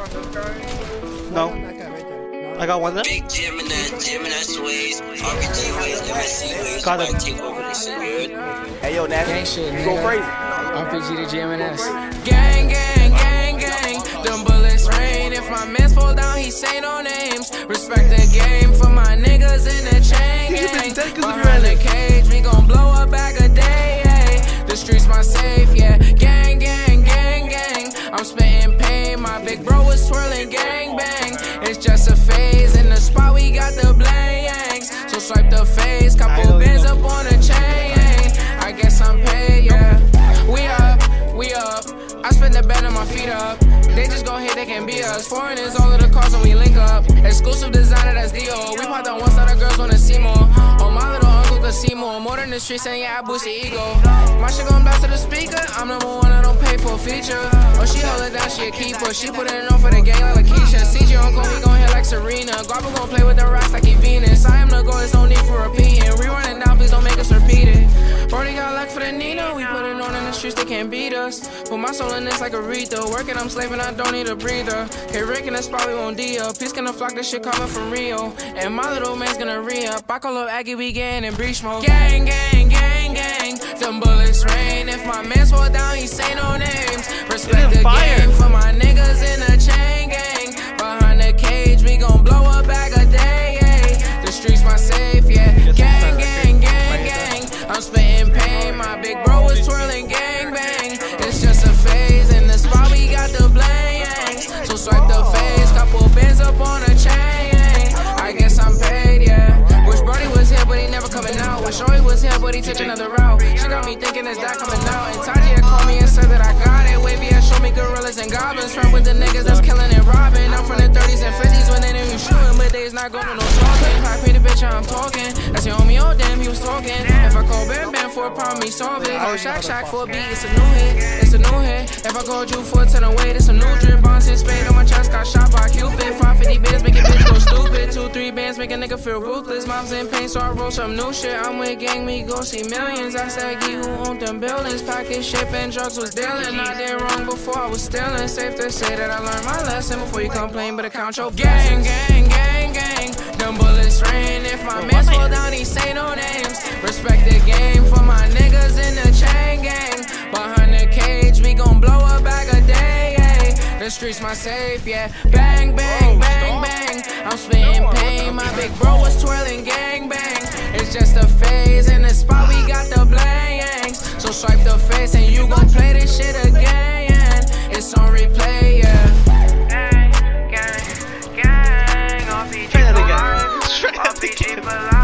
No. I got one there. Big Gemini sways, RPG ways, MSC ways. Got it. Take over this shit. Hey yo, Nasty, you go crazy. RPG to GMNS. Gang, gang, gang, gang. Them bullets rain. If my mans fall down, he say no names. Respect the game for my niggas in the chain gang. Behind the cage, we gon' blow a bag a day. Ay. The streets my safe, yeah. Gang, gang, gang, gang. I'm spitting pain. My big bro was twirling gang bang. It's just a phase. In the spot, we got the blanks. So swipe the face. Couple bands up on the chain. I guess I'm paid, yeah. We up. I spend the bed on my feet up. They just gon' hit, they can be us. Foreigners, all of the cars when we link up. Exclusive designer, that's Dior. We popped on one side, the girls wanna see more. Oh, my little uncle could see more. More than the streets, and yeah, I boost the ego. My shit gon' blast to the speaker. I'm number one, I don't pay for a feature. Oh, she hold it down, she a keeper. She put it on for the gang like Lakeisha. CG uncle, he gon' hit like Serena. Guapa gon' play with the rocks like he Venus. I am the goal, there's no need for repeating. Rerunning down, please don't make us repeat it. Brody got luck for the Nina. We put it on in the streets, they can't beat us. Put my soul in this like a Aretha. Working, I'm slaving, I don't need a breather. Hey, Rick in the spot, we won't D-up. Peace gonna flock, this shit coming from Rio. And my little man's gonna re-up. I call up Aggie, we getting in breach mode. Gang, gang, gang, gang. Them bullets rain. If my mans fall down, he say no names. Respect the game for my niggas in the chain gang. Behind the cage, we gon' blow a bag a day. Ay. The streets my safe, yeah. Gang, gang, gang, gang. I'm spitting pain. My big bro was twirling gang bang. It's just a phase. In the spot, we got the blanks. So swipe the face. Couple bands up on a chain. I guess I'm paid, yeah. Wish Brody was here, but he never coming out. Wish Shorty was here, but he took another route. She got me thinking, is that coming out? And Taji called me and said that I got it. Wavy had showed me gorillas and goblins. Friend with the niggas that's killing and robbing. I'm from the 30s and 50s when they knew you shooting, but they's not going to no talking. I paint a bitch, I'm talking. That's your homie, oh damn, he was talking. If I call Bam Bam for a problem, he solve it. Go Shack for a beat, it's a new hit. It's a new hit. If I call you for a 10 away, it's a new drip. Bonds in spade on my chest, got shot by Cupid. 550 bands, make a bitch go stupid. 2-3 bands, make a nigga feel ruthless. Mom's in pain, so I roll some new shit. I'm with gang, we go see millions. I said, Gee, who owned them buildings? Package ship and drugs was dealing. I did wrong before I was stealing. Safe to say that I learned my lesson before you complain, but account your gang, gang, gang, gang. Them bullets rain. If my mans fall down, he say no names. Respect the game for my niggas in the chain gang. Behind the cage, we gon' blow a bag a day. Ay. The streets my safe, yeah. Bang, bang, bang, bang. I'm spitting pain. My big bro was twirling gang bang. It's just a phase. In the spot, we got the blanks. So swipe the face and you gon' play this shit again. It's on replay, yeah. Try that again.